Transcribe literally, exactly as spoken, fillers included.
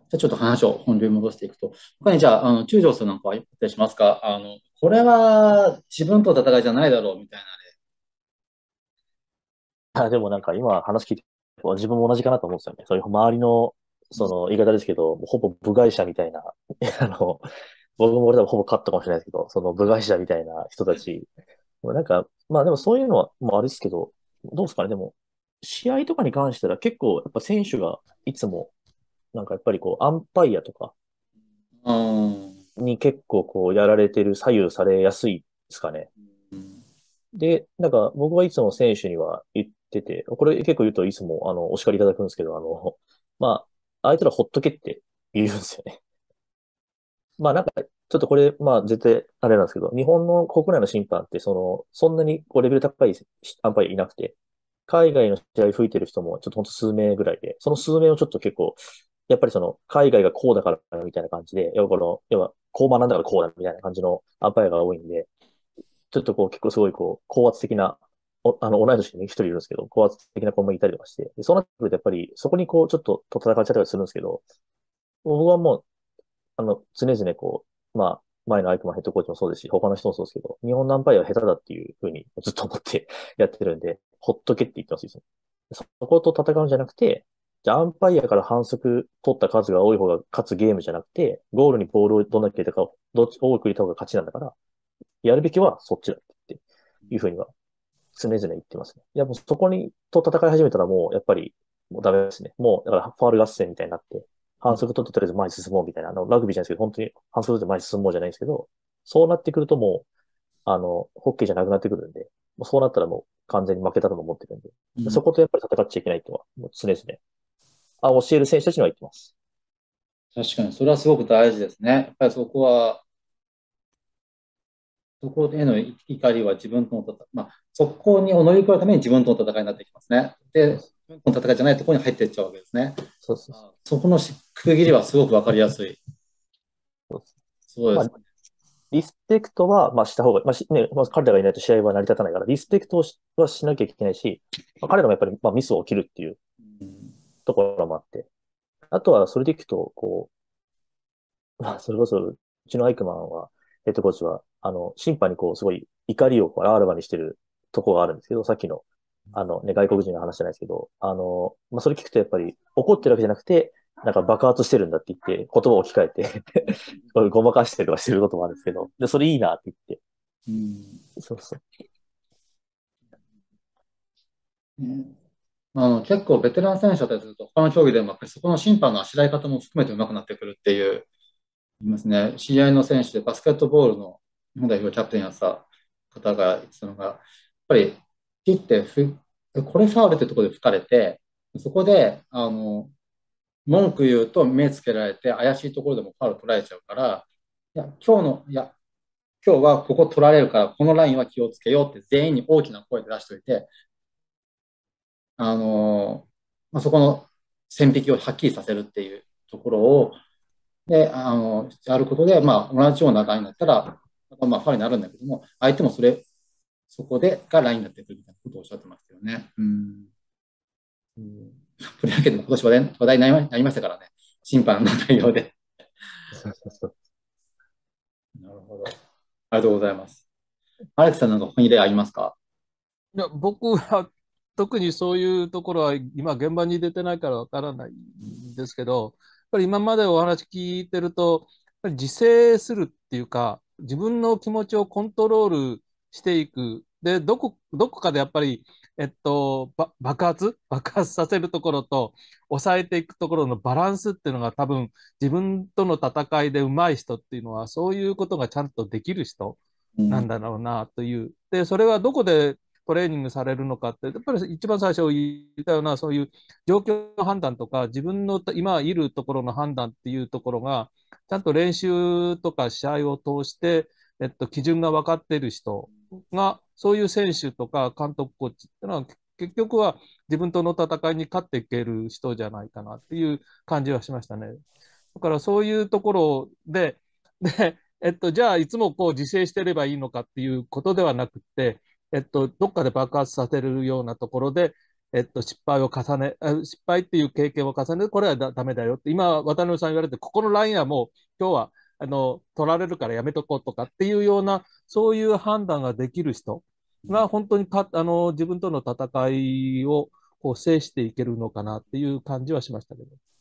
じゃあちょっと話を本流に戻していくと、他にじゃあ、あの、中条さんなんかはあったりしますか？あの、これは自分との戦いじゃないだろうみたいな。 あ、でもなんか今話聞いて、自分も同じかなと思うんですよね。そういう周りの、その言い方ですけど、もうほぼ部外者みたいな、あの、僕も俺多分ほぼ勝ったかもしれないですけど、その部外者みたいな人たち、なんか、まあでもそういうのは、まああれですけど、どうですかね。でも、試合とかに関しては結構、やっぱ選手がいつも、なんかやっぱりこう、アンパイアとかうん。 に結構こう、やられてる、左右されやすいですかね。で、なんか僕はいつも選手には言ってて、これ結構言うといつもあの、お叱りいただくんですけど、あの、まあ、あいつらほっとけって言うんですよね。まあなんか、ちょっとこれ、まあ絶対あれなんですけど、日本の国内の審判って、その、そんなにこうレベル高いアンパイアいなくて、海外の試合吹いてる人もちょっとほんと数名ぐらいで、その数名をちょっと結構、やっぱりその、海外がこうだからみたいな感じで、要はこの、要は、こう学んだからこうだみたいな感じのアンパイアが多いんで、ちょっとこう結構すごいこう、高圧的な、おあの、同い年に一人いるんですけど、高圧的な子もいたりとかして、でそうなってくるとやっぱり、そこにこう、ちょっとと戦っちゃったりするんですけど、僕はもう、あの、常々こう、まあ、前のアイクマンヘッドコーチもそうですし、他の人もそうですけど、日本ナンパイアは下手だっていうふうにずっと思ってやってるんで、ほっとけって言ってますよ。そこと戦うんじゃなくて、じゃあアンパイアから反則取った数が多い方が勝つゲームじゃなくて、ゴールにボールをどんだけ入れたかを、どっち多く入れた方が勝ちなんだから、やるべきはそっちだっていうふうには常々言ってますね。いや、もうそこに、と戦い始めたらもう、やっぱり、もうダメですね。もう、だからファール合戦みたいになって、反則取ってとりあえず前に進もうみたいな、あの、ラグビーじゃないですけど、本当に反則取って前に進もうじゃないんですけど、そうなってくるともう、あの、ホッケーじゃなくなってくるんで、もうそうなったらもう完全に負けたと思ってるんで、 うん。 そことやっぱり戦っちゃいけないとは、もう常々、あ、教える選手たちには言ってます。 確かに、それはすごく大事ですね。やっぱりそこは、そこへの怒りは自分との戦い、まあ、そこに乗り越えるために自分との戦いになってきますね。で、 そうです。 自分との戦いじゃないところに入っていっちゃうわけですね。 そうそうあ、そこのし区切りはすごくわかりやすい。 そうです。まあ、 そうです。 リスペクトは、まあ、した方が、まあ、しね、まあ、彼らがいないと試合は成り立たないから、リスペクトをしはしなきゃいけないし、まあ、彼らもやっぱり、まあ、ミスを起きるっていううん。 ところもあって、あとは、それでいくと、こう、まあ、それこそ、うちのアイクマンは、ヘッドコーチは、あの、審判にこう、すごい怒りをこうあらわにしてるところがあるんですけど、さっきの、あの、ね、外国人の話じゃないですけど、あの、まあ、それ聞くとやっぱり怒ってるわけじゃなくて、なんか爆発してるんだって言って、言葉を置き換えてこれごまかしてるとかしてることもあるんですけど、で、それいいなって言って、 うん。 そうそう。 ね、あの、結構ベテラン選手だったりすると、他の競技でもやっぱりそこの審判のあしらい方も含めて上手くなってくるっていう、言いますね。知り合いの選手でバスケットボールの日本代表キャプテンやった方が言ってたのが、やっぱりピッてふ、これファウルってところで吹かれて、そこで、あの、文句言うと目つけられて怪しいところでもファウル取られちゃうから、いや、今日の、いや、今日はここ取られるから、このラインは気をつけようって全員に大きな声で出しておいて、あの、まあ、そこの線引きをはっきりさせるっていうところを、で、あの、やることで、まあ、同じようなラインだったら、まあ、ファウルになるんだけども、相手もそれ、そこでがラインになってくるみたいなことをおっしゃってましたよね。うん。 うん、 というわけで、今年話題話題になりましたからね。審判の対応で。 そうそうそう。 なるほど。ありがとうございます。アレックさんなんか他に例ありますか？ いや、僕は特にそういうところは今現場に出てないからわからないんですけど、やっぱり今までお話聞いてると、やっぱり自制するっていうか、自分の気持ちをコントロールしていく。で、どこ、どこかでやっぱり、えっと、ば爆発爆発させるところと、抑えていくところのバランスっていうのが多分、自分との戦いで上手い人っていうのは、そういうことがちゃんとできる人うん。 なんだろうなという。で、それはどこでトレーニングされるのかって、やっぱり一番最初言ったような、そういう状況判断とか、自分の今いるところの判断っていうところが、ちゃんと練習とか試合を通して、えっと、基準が分かっている人が、そういう選手とか監督コーチっていうのは、結局は自分との戦いに勝っていける人じゃないかなっていう感じはしましたね。だからそういうところで、で、えっと、じゃあいつもこう自制してればいいのかっていうことではなくて、えっと、どっかで爆発させるようなところで、 えっと、失敗を重ね、あ失敗っていう経験を重ねて、これはだ、ダメだよって、今、渡辺さん言われて、ここのラインはもう、今日は、あの、取られるからやめとこうとかっていうような、そういう判断ができる人が、本当にか、あの、自分との戦いを、こう、制していけるのかなっていう感じはしましたけど。